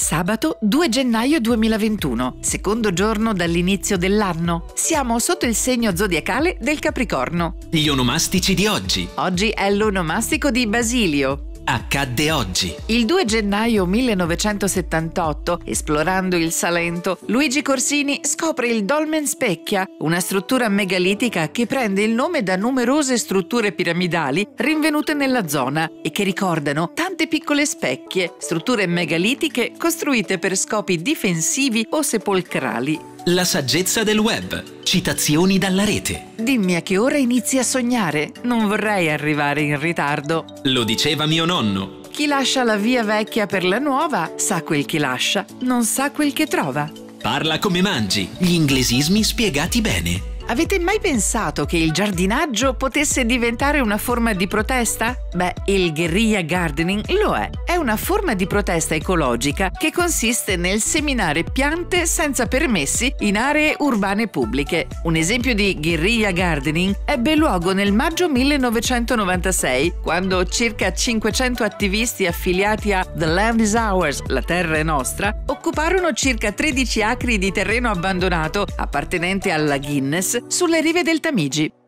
Sabato 2 gennaio 2021, secondo giorno dall'inizio dell'anno. Siamo sotto il segno zodiacale del Capricorno. Gli onomastici di oggi. Oggi è l'onomastico di Basilio. Accadde oggi. Il 2 gennaio 1978, esplorando il Salento, Luigi Corsini scopre il Dolmen Specchia, una struttura megalitica che prende il nome da numerose strutture piramidali rinvenute nella zona e che ricordano tante piccole specchie, strutture megalitiche costruite per scopi difensivi o sepolcrali. La saggezza del web. Citazioni dalla rete. Dimmi a che ora inizi a sognare, non vorrei arrivare in ritardo. Lo diceva mio nonno. Chi lascia la via vecchia per la nuova sa quel che lascia, non sa quel che trova. Parla come mangi. Gli inglesismi spiegati bene. Avete mai pensato che il giardinaggio potesse diventare una forma di protesta? Beh, il guerrilla gardening lo è. È una forma di protesta ecologica che consiste nel seminare piante senza permessi in aree urbane pubbliche. Un esempio di guerrilla gardening ebbe luogo nel maggio 1996, quando circa 500 attivisti affiliati a The Land is Ours, la terra è nostra, occuparono circa 13 acri di terreno abbandonato appartenente alla Guinness sulle rive del Tamigi.